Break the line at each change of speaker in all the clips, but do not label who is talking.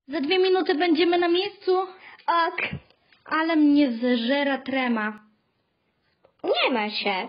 Za 2 minuty będziemy na miejscu?
Ok.
Ale mnie zeżera trema.
Nie ma się.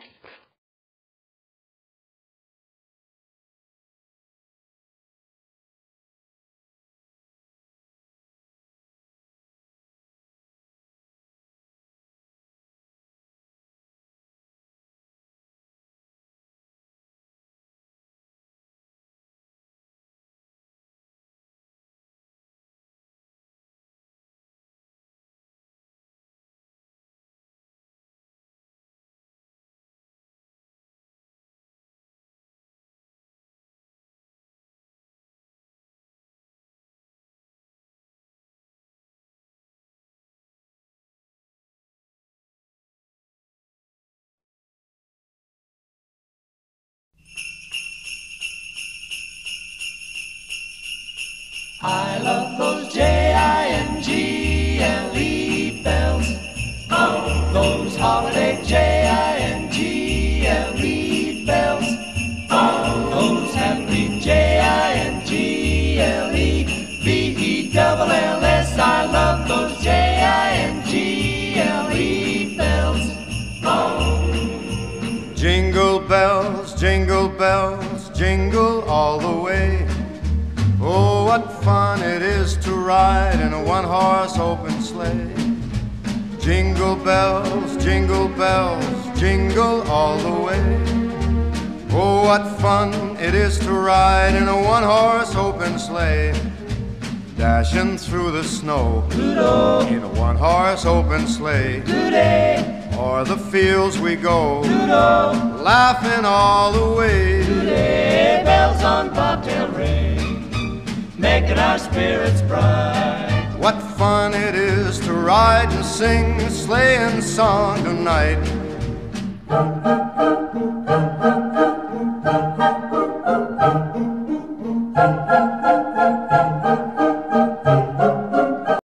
I love those Jingle bells. Oh, those holiday Jingle bells. Oh, those happy Jingle bells. I love those Jingle bells. Oh.
Jingle bells, jingle all the way. Oh, what fun it is to ride in a one-horse open sleigh. Jingle bells, jingle all the way. Oh, what fun it is to ride in a one-horse open sleigh. Dashing through the snow
Doodle.
in a one-horse open sleigh.
Today,
O'er the fields we go,
doodle,
laughing all the way.
today, bells on bobtail ring, making our spirits bright.
What fun it is to ride and sing a sleighing song tonight.